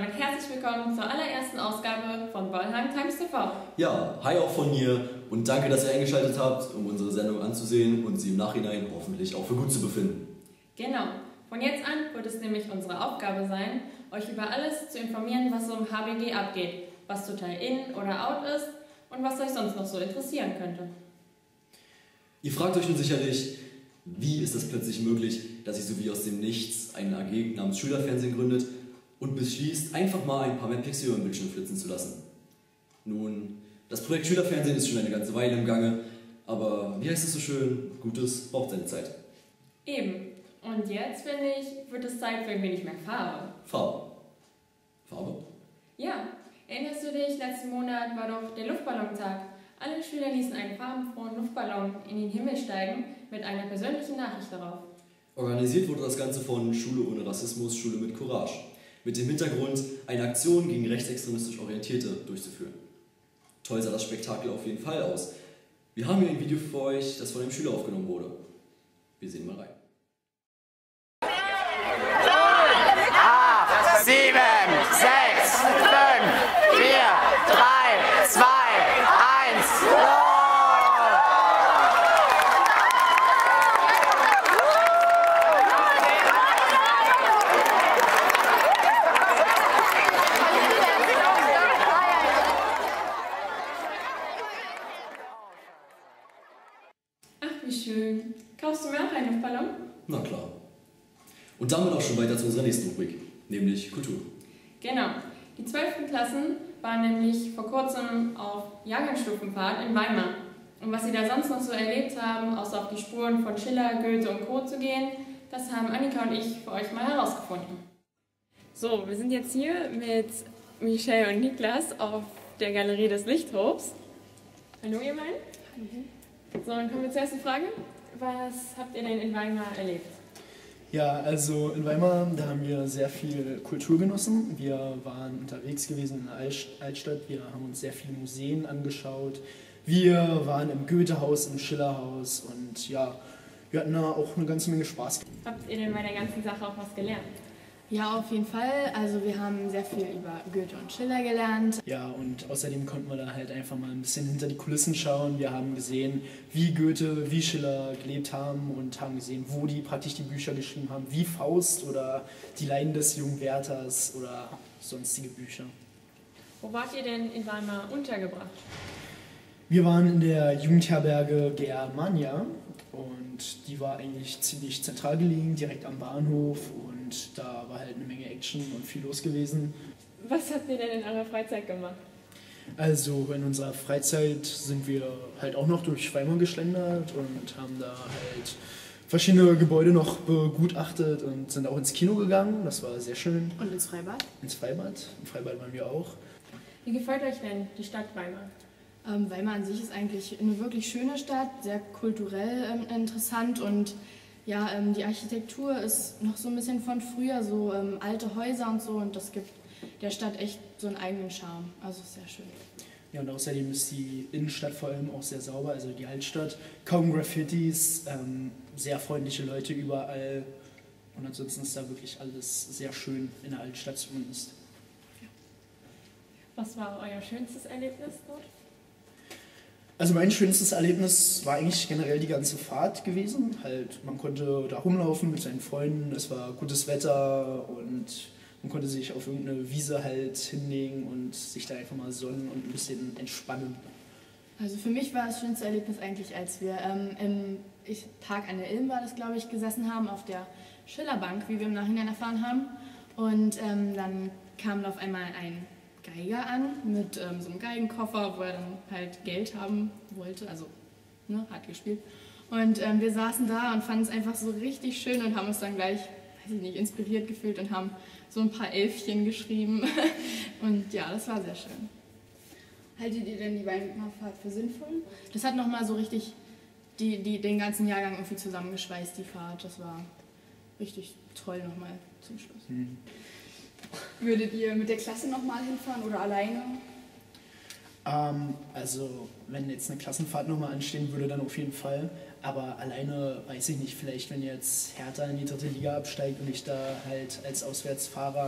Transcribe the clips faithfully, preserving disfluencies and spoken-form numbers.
damit herzlich willkommen zur allerersten Ausgabe von Bollheim Times T V. Ja, hi auch von mir und danke, dass ihr eingeschaltet habt, um unsere Sendung anzusehen und sie im Nachhinein hoffentlich auch für gut zu befinden. Genau, von jetzt an wird es nämlich unsere Aufgabe sein, euch über alles zu informieren, was so im H B G abgeht, was total in oder out ist und was euch sonst noch so interessieren könnte. Ihr fragt euch nun sicherlich, wie ist es plötzlich möglich, dass sich so wie aus dem Nichts eine A G namens Schülerfernsehen gründet und beschließt, einfach mal ein paar mehr Pixel über den Bildschirm flitzen zu lassen. Nun, das Projekt Schülerfernsehen ist schon eine ganze Weile im Gange, aber wie heißt es so schön, Gutes braucht seine Zeit. Eben. Und jetzt, finde ich, wird es Zeit für ein wenig mehr Farbe. Farbe. Farbe? Ja, erinnerst du dich, letzten Monat war doch der Luftballontag. Alle Schüler ließen einen farbenfrohen Luftballon in den Himmel steigen mit einer persönlichen Nachricht darauf. Organisiert wurde das Ganze von Schule ohne Rassismus, Schule mit Courage. Mit dem Hintergrund, eine Aktion gegen rechtsextremistisch Orientierte durchzuführen. Toll sah das Spektakel auf jeden Fall aus. Wir haben hier ein Video für euch, das von einem Schüler aufgenommen wurde. Wir sehen mal rein. acht, sieben, sechs, fünf, vier, drei, zwei, eins, los! Ach, wie schön. Kaufst du mir auch einen Luftballon? Na klar. Und damit auch schon weiter zu unserer nächsten Rubrik, nämlich Kultur. Genau. Die zwölften Klassen waren nämlich vor kurzem auf Jahrgangsstufenfahrt in Weimar. Und was sie da sonst noch so erlebt haben, außer auf die Spuren von Schiller, Goethe und Co. zu gehen, das haben Annika und ich für euch mal herausgefunden. So, wir sind jetzt hier mit Michelle und Niklas auf der Galerie des Lichthofs. Hallo ihr beiden. So, dann kommen wir zur ersten Frage. Was habt ihr denn in Weimar erlebt? Ja, also in Weimar, da haben wir sehr viel Kultur genossen. Wir waren unterwegs gewesen in der Altstadt, wir haben uns sehr viele Museen angeschaut. Wir waren im Goethehaus, im Schillerhaus und ja, wir hatten da auch eine ganze Menge Spaß. Habt ihr denn bei der ganzen Sache auch was gelernt? Ja, auf jeden Fall. Also wir haben sehr viel über Goethe und Schiller gelernt. Ja, und außerdem konnten wir da halt einfach mal ein bisschen hinter die Kulissen schauen. Wir haben gesehen, wie Goethe, wie Schiller gelebt haben und haben gesehen, wo die praktisch die Bücher geschrieben haben, wie Faust oder Die Leiden des jungen Werthers oder sonstige Bücher. Wo wart ihr denn in Weimar untergebracht? Wir waren in der Jugendherberge Germania und die war eigentlich ziemlich zentral gelegen, direkt am Bahnhof und da war halt eine Menge Action und viel los gewesen. Was habt ihr denn in eurer Freizeit gemacht? Also in unserer Freizeit sind wir halt auch noch durch Weimar geschlendert und haben da halt verschiedene Gebäude noch begutachtet und sind auch ins Kino gegangen, das war sehr schön. Und ins Freibad? Ins Freibad, im Freibad waren wir auch. Wie gefällt euch denn die Stadt Weimar? Ähm, Weimar an sich ist eigentlich eine wirklich schöne Stadt, sehr kulturell ähm, interessant und ja, ähm, die Architektur ist noch so ein bisschen von früher, so ähm, alte Häuser und so und das gibt der Stadt echt so einen eigenen Charme, also sehr schön. Ja, und außerdem ist die Innenstadt vor allem auch sehr sauber, also die Altstadt, kaum Graffitis, ähm, sehr freundliche Leute überall und ansonsten ist da wirklich alles sehr schön in der Altstadt zumindest. Was war euer schönstes Erlebnis dort? Also mein schönstes Erlebnis war eigentlich generell die ganze Fahrt gewesen. Halt, man konnte da rumlaufen mit seinen Freunden, es war gutes Wetter und man konnte sich auf irgendeine Wiese halt hinlegen und sich da einfach mal sonnen und ein bisschen entspannen. Also für mich war das schönste Erlebnis eigentlich, als wir ähm, im ich, Park an der Ilm war das, glaube ich, gesessen haben, auf der Schillerbank, wie wir im Nachhinein erfahren haben. Und ähm, dann kam auf einmal ein Geiger an mit ähm, so einem Geigenkoffer, wo er dann halt Geld haben wollte, also ne, hat gespielt. Und ähm, wir saßen da und fanden es einfach so richtig schön und haben uns dann gleich, weiß ich nicht, inspiriert gefühlt und haben so ein paar Elfchen geschrieben. Und ja, das war sehr schön. Haltet ihr denn die Weimarfahrt für sinnvoll? Das hat nochmal so richtig die, die, den ganzen Jahrgang irgendwie zusammengeschweißt, die Fahrt. Das war richtig toll nochmal zum Schluss. Hm. Würdet ihr mit der Klasse nochmal hinfahren oder alleine? Ähm, also wenn jetzt eine Klassenfahrt nochmal anstehen würde, dann auf jeden Fall. Aber alleine weiß ich nicht, vielleicht wenn jetzt Hertha in die dritte Liga absteigt und ich da halt als Auswärtsfahrer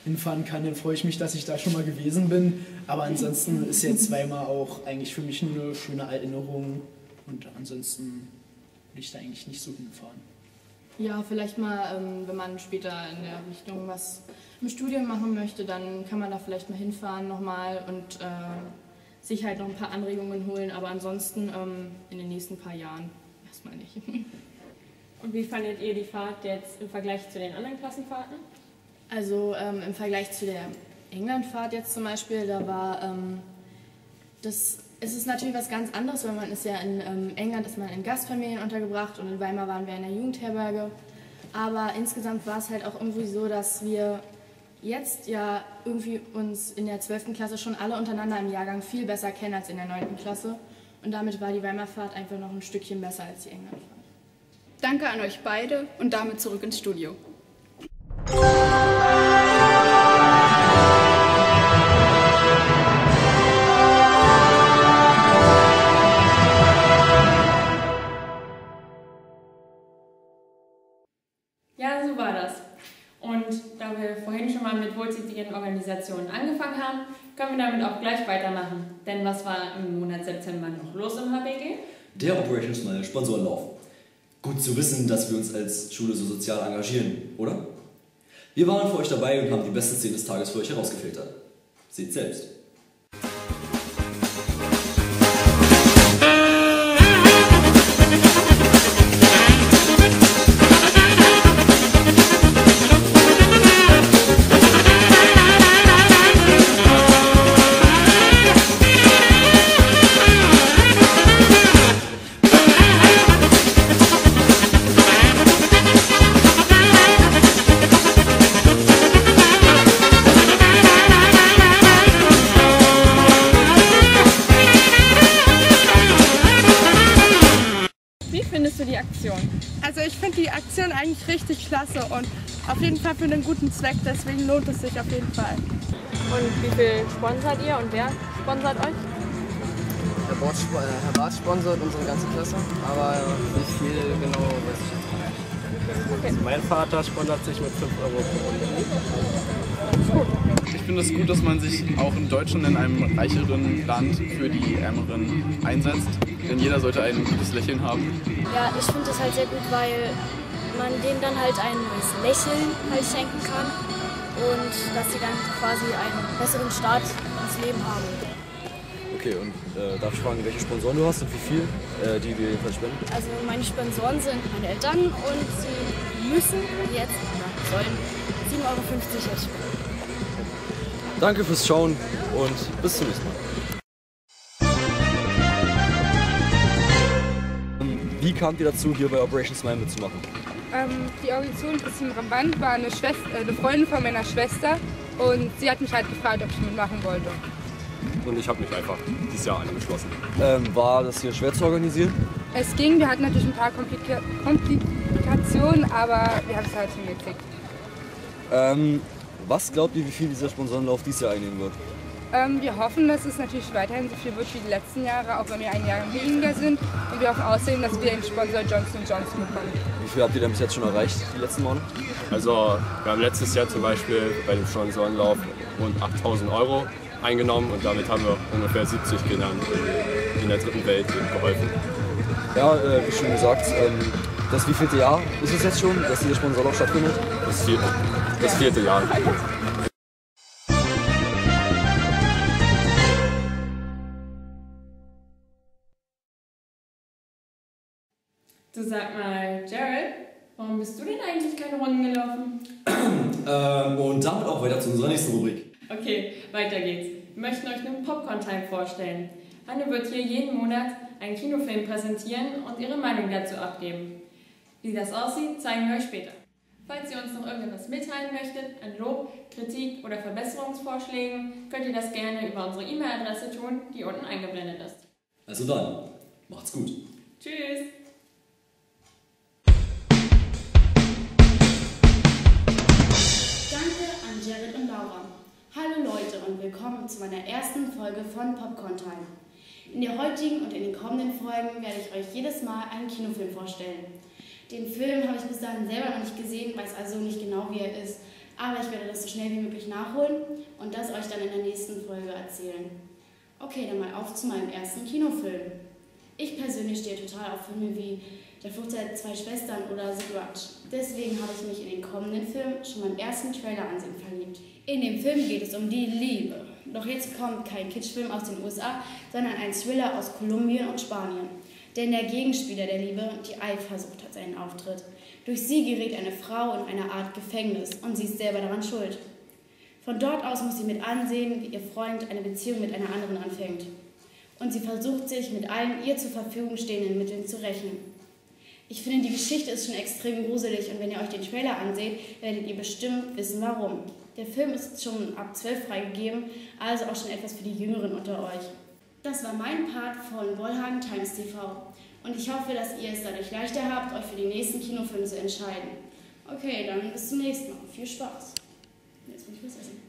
hinfahren kann, dann freue ich mich, dass ich da schon mal gewesen bin. Aber ansonsten ist jetzt Weimar auch eigentlich für mich eine schöne Erinnerung und ansonsten will ich da eigentlich nicht so hinfahren. Ja, vielleicht mal, ähm, wenn man später in der Richtung was im Studium machen möchte, dann kann man da vielleicht mal hinfahren nochmal und äh, sich halt noch ein paar Anregungen holen, aber ansonsten ähm, in den nächsten paar Jahren erstmal nicht. Und wie fandet ihr die Fahrt jetzt im Vergleich zu den anderen Klassenfahrten? Also ähm, im Vergleich zu der Englandfahrt jetzt zum Beispiel, da war ähm, das, es ist natürlich was ganz anderes, weil man ist ja in ähm, England ist man in Gastfamilien untergebracht und in Weimar waren wir in der Jugendherberge. Aber insgesamt war es halt auch irgendwie so, dass wir jetzt ja irgendwie uns in der zwölften Klasse schon alle untereinander im Jahrgang viel besser kennen als in der neunten Klasse. Und damit war die Weimarfahrt einfach noch ein Stückchen besser als die Englandfahrt. Danke an euch beide und damit zurück ins Studio. Ja, so war das. Und da wir vorhin schon mal mit wohltätigen Organisationen angefangen haben, können wir damit auch gleich weitermachen. Denn was war im Monat September noch los im H B G? Der Operation Smile Sponsorenlauf. Gut zu wissen, dass wir uns als Schule so sozial engagieren, oder? Wir waren für euch dabei und haben die besten Szenen des Tages für euch herausgefiltert. Seht selbst. Wie findest du die Aktion? Also ich finde die Aktion eigentlich richtig klasse und auf jeden Fall für einen guten Zweck, deswegen lohnt es sich auf jeden Fall. Und wie viel sponsert ihr und wer sponsert euch? Herr Barth, Herr Barth sponsert unsere ganze Klasse, aber wie viel genau weiß ich jetzt nicht. Okay. Also mein Vater sponsert sich mit fünf Euro pro Runde. Ich finde es gut, dass man sich auch in Deutschland, in einem reicheren Land, für die Ärmeren einsetzt. Denn jeder sollte ein gutes Lächeln haben. Ja, ich finde das halt sehr gut, weil man denen dann halt ein neues Lächeln halt schenken kann und dass sie dann quasi einen besseren Start ins Leben haben. Okay, und äh, darf ich fragen, welche Sponsoren du hast und wie viel, äh, die wir jedenfalls spenden? Also meine Sponsoren sind meine Eltern und sie müssen jetzt, oder sollen, sieben Euro fünfzig jetzt spenden. Danke fürs Schauen und bis zum nächsten Mal. Wie kamt ihr dazu, hier bei Operation Smile mitzumachen? Ähm, die Organisation Christine Ramband war eine, Schwester, äh, eine Freundin von meiner Schwester und sie hat mich halt gefragt, ob ich mitmachen wollte. Und ich habe mich einfach dieses Jahr angeschlossen. Ähm, war das hier schwer zu organisieren? Es ging, wir hatten natürlich ein paar Komplika Komplikationen, aber wir haben es halt hingekriegt. Ähm, was glaubt ihr, wie viel dieser Sponsorenlauf dieses Jahr einnehmen wird? Ähm, wir hoffen, dass es natürlich weiterhin so viel wird wie die letzten Jahre, auch wenn wir ein Jahr weniger sind. Und wir hoffen außerdem, dass wir den Sponsor Johnson und Johnson bekommen. Wie viel habt ihr denn bis jetzt schon erreicht, die letzten Male? Also wir haben letztes Jahr zum Beispiel bei dem Sponsorenlauf rund achttausend Euro eingenommen und damit haben wir ungefähr siebzig Kindern in der dritten Welt geholfen. Ja, äh, wie schon gesagt, ähm, das wievielte Jahr ist es jetzt schon, dass dieser Sponsorlauf stattfindet? Das vierte, das vierte Jahr. Du sag mal, Gerald, warum bist du denn eigentlich keine Runden gelaufen? ähm, und damit auch weiter zu unserer nächsten Rubrik. Okay, weiter geht's. Wir möchten euch nun Popcorn-Time vorstellen. Hanne wird hier jeden Monat einen Kinofilm präsentieren und ihre Meinung dazu abgeben. Wie das aussieht, zeigen wir euch später. Falls ihr uns noch irgendetwas mitteilen möchtet, an Lob, Kritik oder Verbesserungsvorschlägen, könnt ihr das gerne über unsere E-Mail-Adresse tun, die unten eingeblendet ist. Also dann, macht's gut. Tschüss! Danke an Jared und Laura. Hallo Leute und willkommen zu meiner ersten Folge von Popcorn Time. In der heutigen und in den kommenden Folgen werde ich euch jedes Mal einen Kinofilm vorstellen. Den Film habe ich bis dahin selber noch nicht gesehen, weiß also nicht genau, wie er ist. Aber ich werde das so schnell wie möglich nachholen und das euch dann in der nächsten Folge erzählen. Okay, dann mal auf zu meinem ersten Kinofilm. Ich persönlich stehe total auf Filme wie Der Fluch der zwei Schwestern oder The Grudge. Deswegen habe ich mich in den kommenden Film schon beim ersten Trailer ansehen verliebt. In dem Film geht es um die Liebe. Doch jetzt kommt kein Kitschfilm aus den U S A, sondern ein Thriller aus Kolumbien und Spanien. Denn der Gegenspieler der Liebe, die Eifersucht, hat seinen Auftritt. Durch sie gerät eine Frau in eine Art Gefängnis und sie ist selber daran schuld. Von dort aus muss sie mit ansehen, wie ihr Freund eine Beziehung mit einer anderen anfängt. Und sie versucht sich mit allen ihr zur Verfügung stehenden Mitteln zu rächen. Ich finde, die Geschichte ist schon extrem gruselig und wenn ihr euch den Trailer anseht, werdet ihr bestimmt wissen, warum. Der Film ist schon ab zwölf freigegeben, also auch schon etwas für die Jüngeren unter euch. Das war mein Part von Wollhagen Times T V und ich hoffe, dass ihr es dadurch leichter habt, euch für die nächsten Kinofilme zu entscheiden. Okay, dann bis zum nächsten Mal. Viel Spaß. Jetzt muss ich was essen.